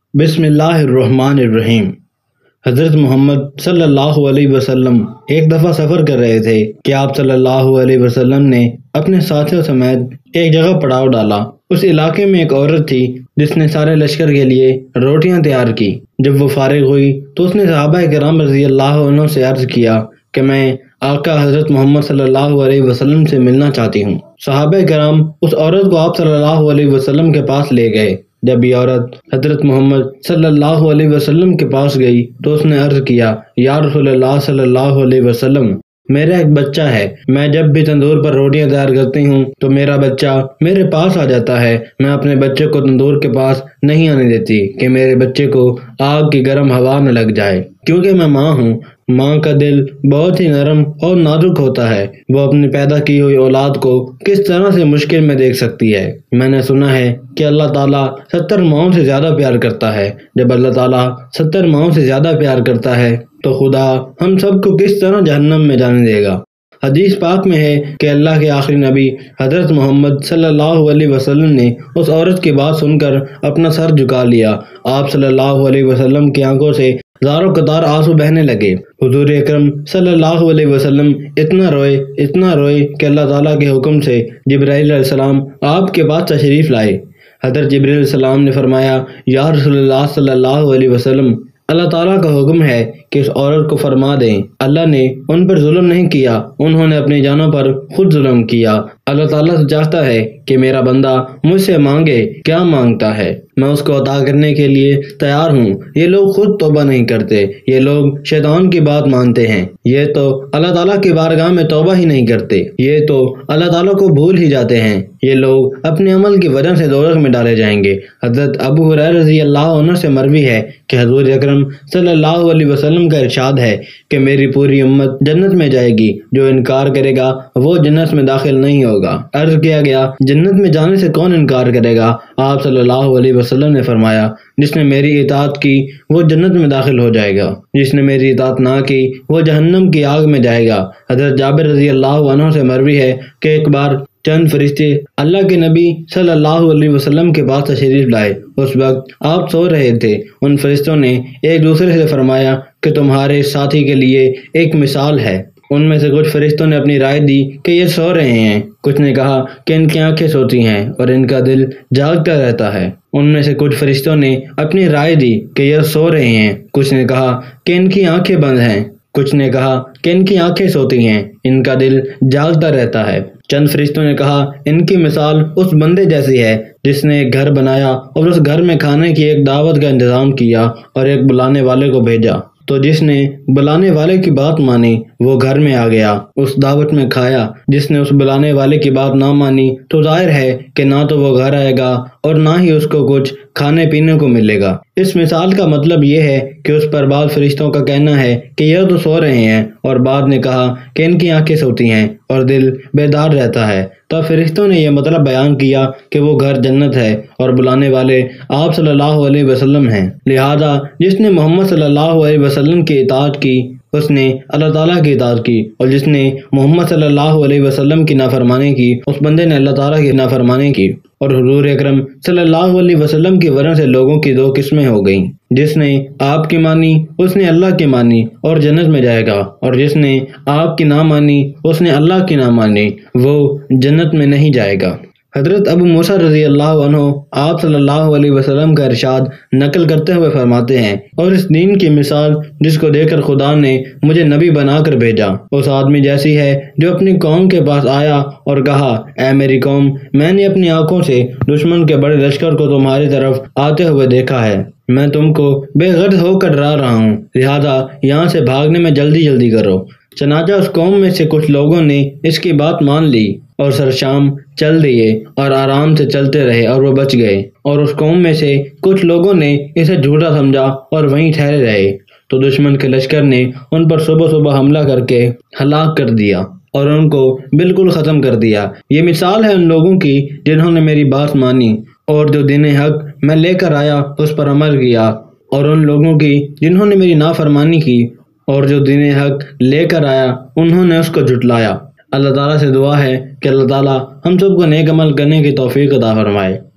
بسم اللہ الرحمن الرحیم۔ حضرت محمد صلی اللہ علیہ وسلم ایک دفعہ سفر کر رہے تھے کہ آپ صلی اللہ علیہ وسلم نے اپنے ساتھیوں سمیت ایک جگہ پڑاؤ ڈالا۔ اس علاقے میں ایک عورت تھی جس نے سارے لشکر کے لیے روٹیاں تیار کی۔ جب وہ فارغ ہوئی تو اس نے صحابہ کرام رضی اللہ عنہ سے عرض کیا کہ میں آقا حضرت محمد صلی اللہ علیہ وسلم سے ملنا چاہتی ہوں۔ صحابہ کرام اس عورت کو آپ صلی اللہ علیہ وسلم کے پاس لے گئے۔ جب یہ عورت حضرت محمد صلی اللہ علیہ وسلم کے پاس گئی تو اس نے عرض کیا، یا رسول اللہ صلی اللہ علیہ وسلم، میرا ایک بچہ ہے، میں جب بھی تندور پر روٹیاں تیار کرتی ہوں تو میرا بچہ میرے پاس آ جاتا ہے۔ میں اپنے بچے کو تندور کے پاس نہیں آنے دیتی کہ میرے بچے کو آگ کی گرم ہوا نہ لگ جائے، کیونکہ میں ماں ہوں۔ ماں کا دل بہت ہی نرم اور نازک ہوتا ہے، وہ اپنی پیدا کی ہوئی اولاد کو کس طرح سے مشکل میں دیکھ سکتی ہے۔ میں نے سنا ہے کہ اللہ تعالیٰ 70 ماؤں سے زیادہ پیار کرتا ہے۔ جب اللہ تعالیٰ 70 ماؤں سے زیادہ پیار کرتا ہے تو خدا ہم سب کو کس طرح جہنم میں جانے دے گا۔ حدیث پاک میں ہے کہ اللہ کے آخری نبی حضرت محمد صلی اللہ علیہ وسلم نے اس عورت کی بات سن کر اپنا سر جھکا لیا۔ آپ صلی اللہ علیہ وسلم کی آنکھوں سے زاروں قطار آنسو بہنے لگے۔ حضور اکرم صلی اللہ علیہ وسلم اتنا روئے کہ اللہ تعالیٰ کے حکم سے جبرائیل علیہ السلام آپ کے پاس تشریف لائے۔ حضرت جبرائیل علیہ السلام نے فرمایا، یا رسول اللہ صلی اللہ علیہ وسلم، اللہ تعالیٰ کا حکم ہے کہ اس عورت کو فرما دیں، اللہ نے ان پر ظلم نہیں کیا، انہوں نے اپنی جانوں پر خود ظلم کیا۔ اللہ تعالیٰ سے چاہتا ہے کہ میرا بندہ مجھ سے مانگے، کیا مانگتا ہے میں اس کو عطا کرنے کے لیے تیار ہوں۔ یہ لوگ خود توبہ نہیں کرتے، یہ لوگ شیطان کی بات مانتے ہیں، یہ تو اللہ تعالیٰ کی بارگاہ میں توبہ ہی نہیں کرتے، یہ تو اللہ تعالیٰ کو بھول ہی جاتے ہیں، یہ لوگ اپنے عمل کی وجہ سے دوزخ میں ڈالے جائیں گے۔ حضرت ابو ہریرہ رضی اللہ عنہ سے مروی ہے کہ حضور اکرم صلی اللہ علیہ وسلم کا ارشاد ہے کہ میری پوری امت جنت میں جائے گی، جو انکار کرے گا وہ جنت میں داخل نہیں ہوگا۔ عرض کیا گیا، جنت میں جانے سے کون انکار کرے گا؟ آپ صلی اللہ علیہ وسلم نے فرمایا، جس نے میری اطاعت کی وہ جنت میں داخل ہو جائے گا، جس نے میری اطاعت نہ کی وہ جہنم کی آگ میں جائے گا۔ حضرت جابر رضی اللہ عنہ سے مروی ہے کہ ایک بار چند فرشتے اللہ کے نبی صلی اللہ علیہ وسلم کے پاس تشریف لائے۔ اس وقت آپ سو رہے تھے۔ ان فرشتوں نے ایک دوسرے سے فرمایا کہ تمہارے ساتھی کے لیے ایک مثال ہے۔ ان میں سے کچھ فرشتوں نے اپنی رائے دی کہ یہ سو رہے ہیں، کچھ نے کہا کہ ان کی آنکھیں سوتی ہیں اور ان کا دل جاگتا رہتا ہے۔ ان میں سے کچھ فرشتوں نے اپنی رائے دی کہ یہ سو رہے ہیں، کچھ نے کہا کہ ان کی آنکھیں بند ہیں، کچھ نے کہا کہ ان کی آنکھیں سوتی ہیں، ان کا دل جاگتا رہتا ہے۔ چند فرشتوں نے کہا، ان کی مثال اس بندے جیسی ہے جس نے ایک گھر بنایا اور اس گھر میں کھانے کی ایک دعوت کا انتظام کیا اور ایک بلانے والے کو بھیجا، تو جس نے بلانے والے کی بات مانی وہ گھر میں آ گیا، اس دعوت میں کھایا۔ جس نے اس بلانے والے کی بات نہ مانی تو ظاہر ہے کہ نہ تو وہ گھر آئے گا اور نہ ہی اس کو کچھ کھانے پینے کو ملے گا۔ اس مثال کا مطلب یہ ہے کہ اس پر بعض فرشتوں کا کہنا ہے کہ یہ تو سو رہے ہیں، اور بعض نے کہا کہ ان کی آنکھیں سوتی ہیں اور دل بیدار رہتا ہے۔ تو فرشتوں نے یہ مطلب بیان کیا کہ وہ گھر جنت ہے اور بلانے والے آپ صلی اللہ علیہ وسلم ہیں۔ لہذا جس نے محمد صلی اللہ علیہ وسلم کی اطاعت کی اس نے اللہ تعالیٰ کی اطاعت کی، اور جس نے محمد صلی اللہ علیہ وسلم کی نافرمانی کی اس بندے نے اللہ تعالیٰ کی نافرمانی کی۔ اور حضور اکرم صلی اللہ علیہ وسلم کی وجہ سے لوگوں کی دو قسمیں ہو گئیں، جس نے آپ کی مانی اس نے اللہ کی مانی اور جنت میں جائے گا، اور جس نے آپ کی نہ مانی اس نے اللہ کی نہ مانی وہ جنت میں نہیں جائے گا۔ حضرت ابو موسیٰ رضی اللہ عنہ آپ صلی اللہ علیہ وسلم کا ارشاد نقل کرتے ہوئے فرماتے ہیں، اور اس دین کی مثال جس کو دے کر خدا نے مجھے نبی بنا کر بھیجا اس آدمی جیسی ہے جو اپنی قوم کے پاس آیا اور کہا، اے میری قوم، میں نے اپنی آنکھوں سے دشمن کے بڑے لشکر کو تمہاری طرف آتے ہوئے دیکھا ہے، میں تم کو بے غرض ہو کر ڈرا رہا ہوں، لہذا یہاں سے بھاگنے میں جلدی کرو۔ چنانچہ اس قوم میں سے کچھ لوگوں نے اس کی بات مان لی اور سرشام چل دیے اور آرام سے چلتے رہے اور وہ بچ گئے، اور اس قوم میں سے کچھ لوگوں نے اسے جھوٹا سمجھا اور وہیں ٹھہرے رہے، تو دشمن کے لشکر نے ان پر صبح حملہ کر کے ہلاک کر دیا اور ان کو بالکل ختم کر دیا۔ یہ مثال ہے ان لوگوں کی جنہوں نے میری بات مانی اور جو دین حق میں لے کر آیا اس پر عمل کیا، اور ان لوگوں کی جنہوں نے میری نافرمانی کی اور جو دین حق لے کر آیا انہوں نے اس کو جھٹلایا۔ اللہ تعالیٰ سے دعا ہے کہ اللہ تعالیٰ ہم سب کو نیک عمل کرنے کی توفیق عطا فرمائے۔